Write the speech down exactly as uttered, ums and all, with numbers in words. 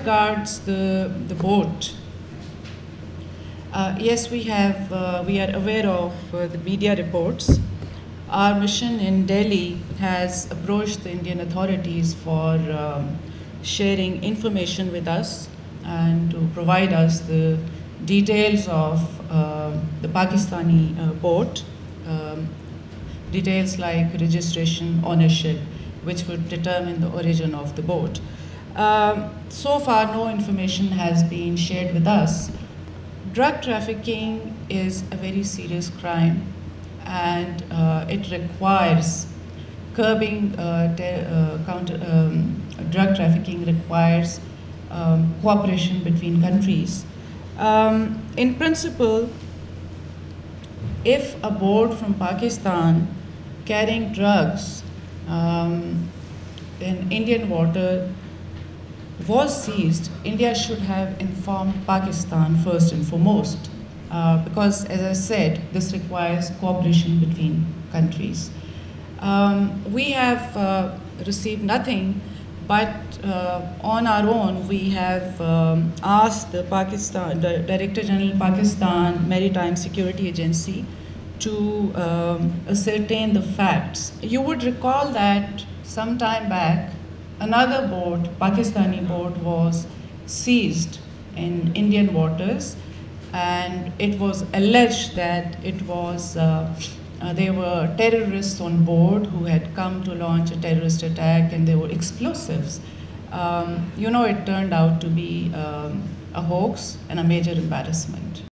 regards the, the boat, uh, yes, we have, uh, we are aware of uh, the media reports. Our mission in Delhi has approached the Indian authorities for um, sharing information with us and to provide us the details of uh, the Pakistani uh, boat, um, details like registration, ownership, which would determine the origin of the boat. Um, so far, no information has been shared with us. Drug trafficking is a very serious crime, and uh, it requires curbing uh, uh, counter, um, drug trafficking requires um, cooperation between countries. Um, in principle, if a boat from Pakistan carrying drugs um, in Indian water was seized, India should have informed Pakistan first and foremost, uh, because, as I said, this requires cooperation between countries. Um, we have uh, received nothing, but uh, on our own, we have um, asked the Pakistan, the Director General Pakistan Maritime Security Agency to um, ascertain the facts. You would recall that some time back, another boat, Pakistani boat, was seized in Indian waters, and it was alleged that it was uh, uh, there were terrorists on board who had come to launch a terrorist attack, and there were explosives. Um, you know, it turned out to be um, a hoax and a major embarrassment.